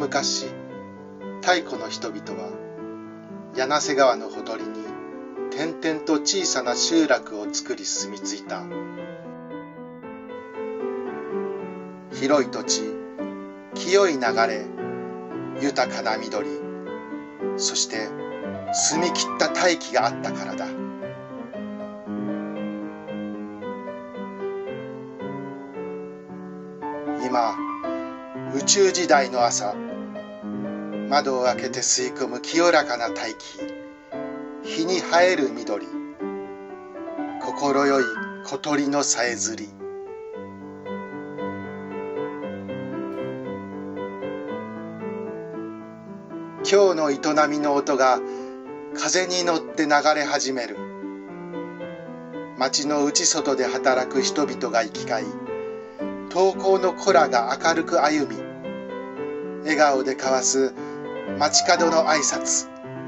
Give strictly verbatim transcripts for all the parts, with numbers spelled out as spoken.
昔、太古の人々は柳瀬川のほとりに点々と小さな集落を作り住み着いた。広い土地、清い流れ、豊かな緑、そして澄み切った大気があったからだ。今、宇宙時代の朝、窓を開けて吸い込む清らかな大気、日に映える緑、心よい小鳥のさえずり。今日の営みの音が風に乗って流れ始める。町の内外で働く人々が行き交い、登校の子らが明るく歩み、笑顔で交わす街角の挨拶。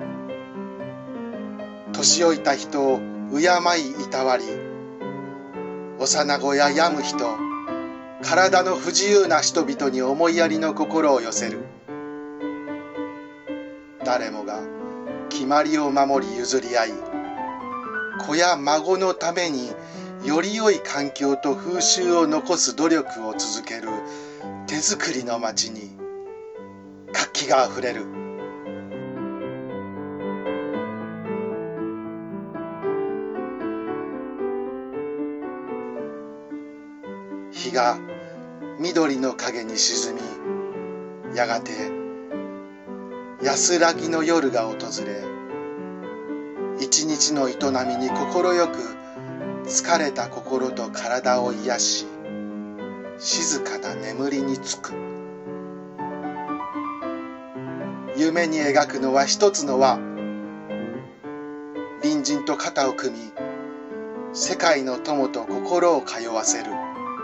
年老いた人を敬いいたわり、幼子や病む人、体の不自由な人々に思いやりの心を寄せる。誰もが決まりを守り譲り合い、子や孫のためにより良い環境と風習を残す努力を続ける手作りの町に活気があふれる。日が緑の影に沈み、やがて安らぎの夜が訪れ、一日の営みに心よく疲れた心と体を癒し、静かな眠りにつく。夢に描くのは一つの輪。隣人と肩を組み、世界の友と心を通わせる。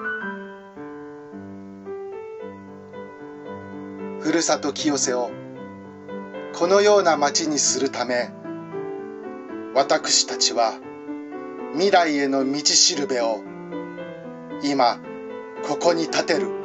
ふるさと清瀬をこのような町にするため、私たちは未来への道しるべを今ここに立てる。